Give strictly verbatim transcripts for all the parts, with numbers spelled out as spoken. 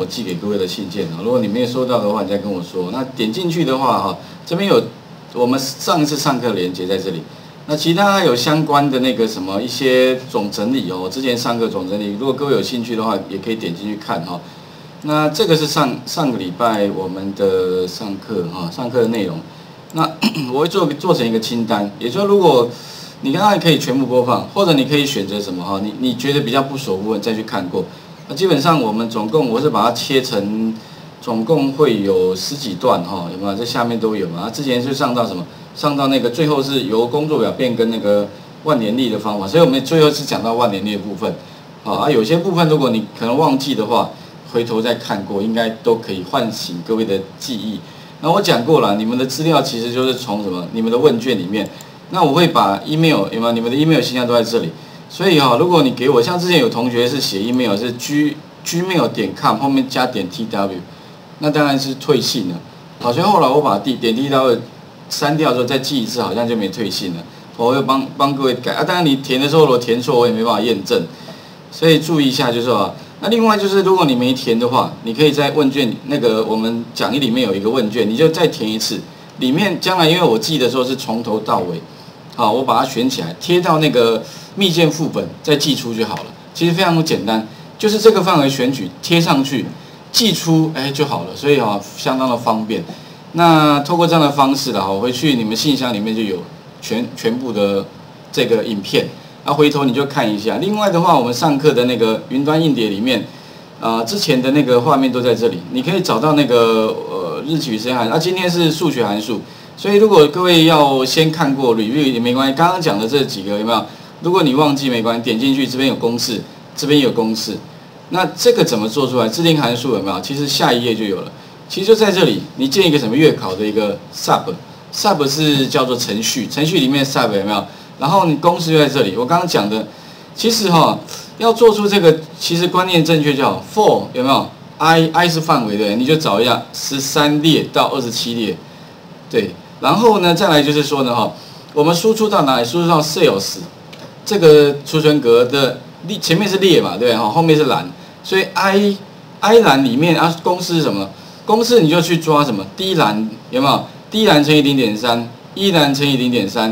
寄给各位的信件啊。如果你没有收到的话，你再跟我说。那点进去的话哈，这边有我们上一次上课的连接在这里。那其他还有相关的那个什么一些总整理哦，之前上课总整理，如果各位有兴趣的话，也可以点进去看哈。那这个是上上个礼拜我们的上课哈，上课的内容。那我会做做成一个清单，也就是如果你刚刚可以全部播放，或者你可以选择什么哈，你你觉得比较不熟部分再去看过。那基本上我们总共我是把它切成，总共会有十几段哈，有没有？这下面都有嘛？之前是上到什么？上到那个最后是由工作表变更那个万年历的方法，所以我们最后是讲到万年历的部分。好啊，有些部分如果你可能忘记的话，回头再看过，应该都可以唤醒各位的记忆。那我讲过了，你们的资料其实就是从什么？你们的问卷里面。那我会把 email 有没有？你们的 email 信箱都在这里。所以哈，如果你给我，像之前有同学是写 email 是 g gmail 点 com 后面加点 tw， 那当然是退信了。好像后来我把点 tw 删掉之后再记一次，好像就没退信了。我会帮帮各位改啊。当然你填的时候如果填错，我也没办法验证，所以注意一下就是说，那另外就是如果你没填的话，你可以在问卷那个我们讲义里面有一个问卷，你就再填一次。里面将来因为我记的时候是从头到尾，好，我把它选起来贴到那个密件副本再寄出就好了。其实非常简单，就是这个范围选取贴上去，寄出哎就好了。所以哈，相当的方便。那透过这样的方式啦，我回去你们信箱里面就有全全部的这个影片，那回头你就看一下。另外的话，我们上课的那个云端硬碟里面，啊、呃，之前的那个画面都在这里，你可以找到那个呃日期与时间函。那、啊、今天是数学函数，所以如果各位要先看过 review 也没关系。刚刚讲的这几个有没有？如果你忘记没关系，点进去这边有公式，这边有公式。那这个怎么做出来？制定函数有没有？其实下一页就有了。其实就在这里，你建一个什么月考的一个 sub，sub 是叫做程序，程序里面 sub 有没有？然后你公式就在这里。我刚刚讲的，其实哈、哦、要做出这个，其实观念正确就好。for 有没有 ？i i 是范围的，你就找一下十三列到二十七列，对。然后呢，再来就是说呢哈，我们输出到哪里？输出到 sales 这个储存格的列，前面是列嘛，对哈，后面是栏，所以 i i 栏里面啊，公式是什么？公式你就去抓什么？第一栏有没有？第一栏乘以零点三，一栏乘以零点三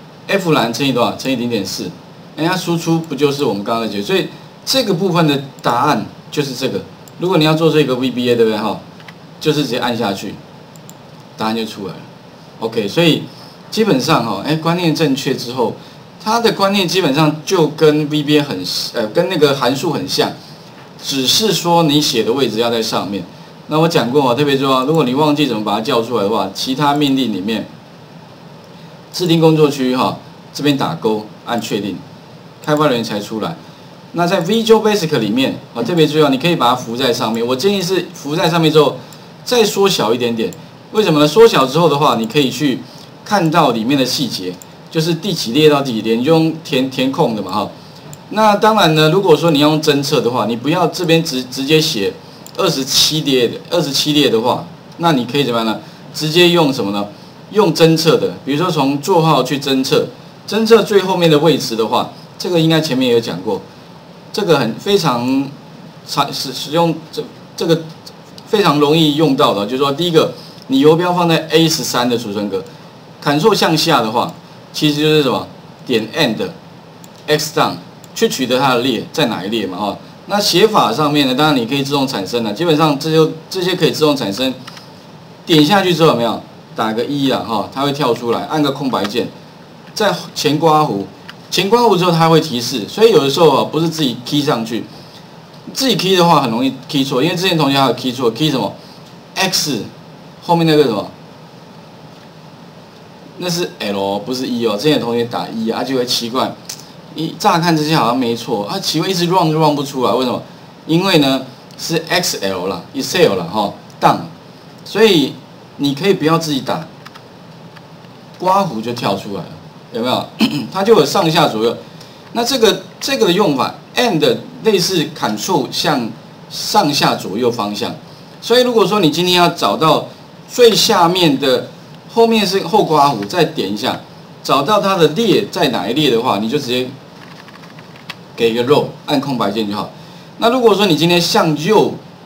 ，F 栏乘以多少？乘以零点四。哎，它输出不就是我们刚刚的解？所以这个部分的答案就是这个。如果你要做这个 V B A， 对不对哈？就是直接按下去，答案就出来了。OK， 所以基本上哈，哎，观念正确之后，它的观念基本上就跟 V B A 很呃，跟那个函数很像，只是说你写的位置要在上面。那我讲过，特别重要，如果你忘记怎么把它叫出来的话，其他命令里面，制定工作区哈，这边打勾，按确定，开发人员才出来。那在 Visual Basic 里面啊，特别重要，你可以把它浮在上面。我建议是浮在上面之后，再缩小一点点。为什么呢？缩小之后的话，你可以去看到里面的细节，就是第几列到第几列，你就用填填空的嘛哈。那当然呢，如果说你要用侦测的话，你不要这边直直接写。二十七列的二十七列的话，那你可以怎么样呢？直接用什么呢？用侦测的，比如说从座号去侦测，侦测最后面的位置的话，这个应该前面也有讲过，这个很非常常使使用这这个非常容易用到的，就是说第一个，你游标放在 A 十三的储存格 ，Ctrl 向下的话，其实就是什么点 End X down 去取得它的列在哪一列嘛哈。那写法上面呢，当然你可以自动产生了，基本上这些这些可以自动产生。点下去之后有没有打个一啊哈，它会跳出来，按个空白键，在前刮弧，前刮弧之后它会提示，所以有的时候啊不是自己 key 上去，自己 key 的话很容易 key 错，因为之前同学还有 key 错 ，key 什么 X 后面那个什么，那是 L 不是 E 哦，之前同学打一啊就会奇怪。一乍看之下好像没错，啊，奇怪一直 run 就 run 不出来，为什么？因为呢是 X L 啦 ，Excel 啦，哈 ，down， 所以你可以不要自己打，刮弧就跳出来了，有没有？它就有上下左右。那这个这个的用法 ，and 类似 Ctrl 向上下左右方向，所以如果说你今天要找到最下面的后面是后刮弧，再点一下。找到它的列在哪一列的话，你就直接给一个 row， 按空白键就好。那如果说你今天向右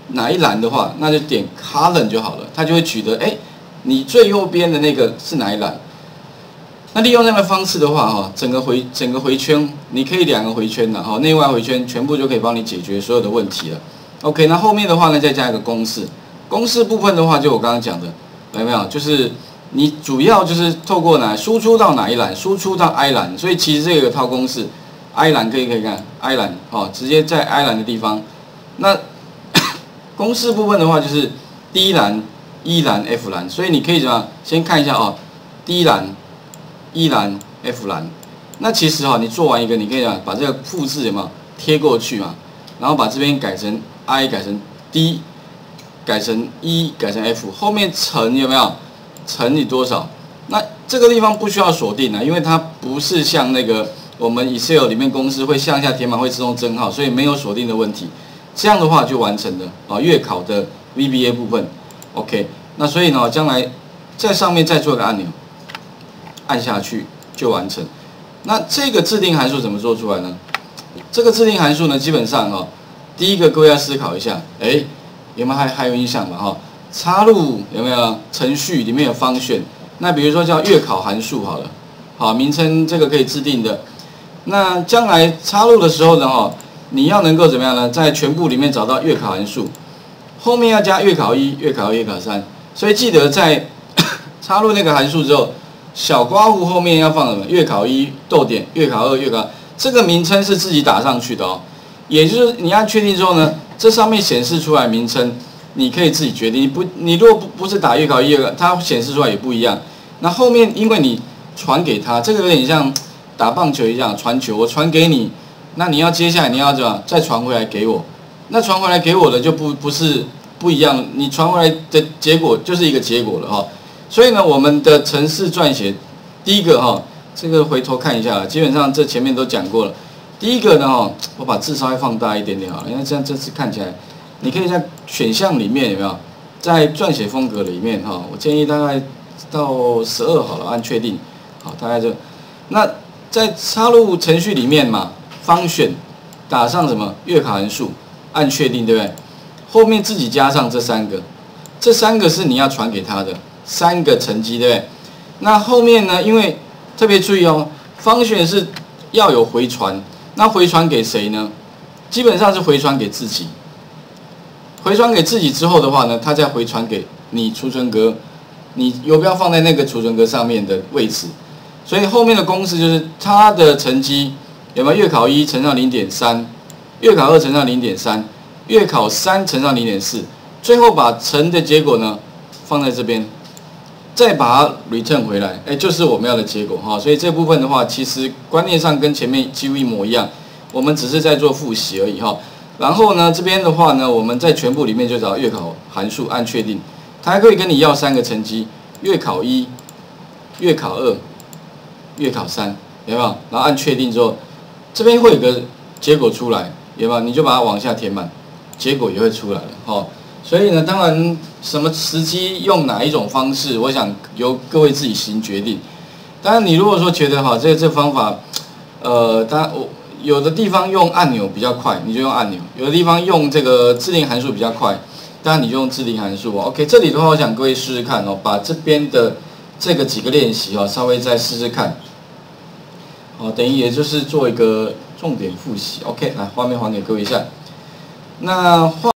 哪一栏的话，那就点 column 就好了，它就会取得，哎，你最右边的那个是哪一栏？那利用这样的方式的话，哈，整个回整个回圈，你可以两个回圈的，哈，内外回圈全部就可以帮你解决所有的问题了。OK， 那后面的话呢，再加一个公式，公式部分的话，就我刚刚讲的，有没有？就是你主要就是透过哪输出到哪一栏，输出到 I 栏，所以其实这个有套公式 ，I 栏可以可以看 I 栏，哦，直接在 I 栏的地方，那公式部分的话就是 D 栏、E 栏、F 栏，所以你可以怎么样？先看一下哦 ，D 栏、E 栏、F 栏。那其实哈、哦，你做完一个，你可以啊把这个复制有没有贴过去嘛？然后把这边改成 I， 改成 D， 改成 E， 改成 F， 后面乘有没有？乘以多少？那这个地方不需要锁定啊，因为它不是像那个我们 Excel 里面公式会向下填满，会自动增号，所以没有锁定的问题。这样的话就完成了啊，月考的 V B A 部分 ，OK。那所以呢，将来在上面再做一个按钮，按下去就完成。那这个制定函数怎么做出来呢？这个制定函数呢，基本上哈、哦，第一个各位要思考一下，哎，有没有还还有印象吧？哈、哦，插入有没有程序里面有方选？那比如说叫月考函数好了，好，名称这个可以制定的。那将来插入的时候呢，哈、哦。你要能够怎么样呢？在全部里面找到月考函数，后面要加月考一、月考二、月考三。所以记得在插入那个函数之后，小括弧后面要放什么？月考一逗点、月考二、月考，这个名称是自己打上去的哦。也就是你按确定之后呢，这上面显示出来名称，你可以自己决定。你不，你如果不不是打月考一、月考，它显示出来也不一样。那后面因为你传给他，这个有点像打棒球一样，传球，我传给你。那你要接下来你要怎么再传回来给我？那传回来给我的就不不是不一样，你传回来的结果就是一个结果了哈。所以呢，我们的程式撰写，第一个哈，这个回头看一下，基本上这前面都讲过了。第一个呢哈，我把字稍微放大一点点好了，因为这样这次看起来，你可以在选项里面有没有，在撰写风格里面哈，我建议大概到十二好了，按确定，好，大概就那在插入程序里面嘛。方选打上什么月考函数，按确定，对不对？后面自己加上这三个，这三个是你要传给他的三个成绩，对不对？那后面呢？因为特别注意哦，方选是要有回传，那回传给谁呢？基本上是回传给自己。回传给自己之后的话呢，它再回传给你储存格，你游标放在那个储存格上面的位置。所以后面的公式就是它的成绩。有没有月考一乘上 零点三， 月考二乘上 零点三， 月考三乘上 零点四， 最后把乘的结果呢放在这边，再把它 return 回来，哎，就是我们要的结果哈。所以这部分的话，其实观念上跟前面几乎一模一样，我们只是在做复习而已哈。然后呢，这边的话呢，我们在全部里面就找月考函数，按确定，它还可以跟你要三个成绩：月考一、月考二、月考三，有没有？然后按确定之后。这边会有个结果出来，有没有？你就把它往下填满，结果也会出来了，哦。所以呢，当然什么时机用哪一种方式，我想由各位自己行决定。当然，你如果说觉得哈，这这方法，呃，当然我有的地方用按钮比较快，你就用按钮；有的地方用这个制定函数比较快，当然你就用制定函数哦。OK， 这里的话，我想各位试试看哦，把这边的这个几个练习哦，稍微再试试看。好，等于也就是做一个重点复习。OK， 来，画面还给各位一下。那画。